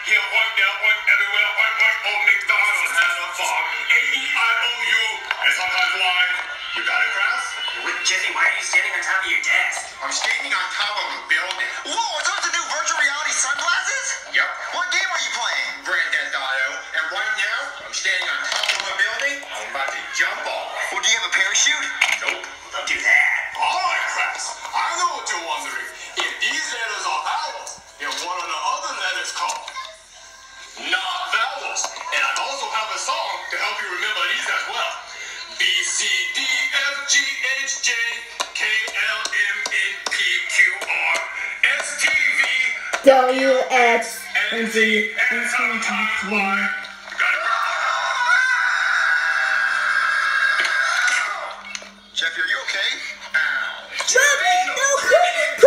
Here, oink, there, oink, everywhere, oink, oink, old McDonald had a farm. A-E-I-O-U, and sometimes Y. You got it, Kraus? Wait, Jesse, why are you standing on top of your desk? I'm standing on top of a building. Whoa, are those the new virtual reality sunglasses? Yep. What game are you playing? Grand Theft Auto. And right now, I'm standing on top of a building. I'm about to jump off. Well, do you have a parachute? Nope. Don't do that. All right, Kraus. I know what you're wondering. If these letters are vowels, then what are the other letters called? Not vowels. And I also have a song to help you remember these as well. B, C, D, F, G, H, J, K, L, M, N, P, Q, R, S, T, V, W, X, and Z, and sometimes Y. You got it, Kraus? Jeffy, are you okay? Ow. Jeffy, no,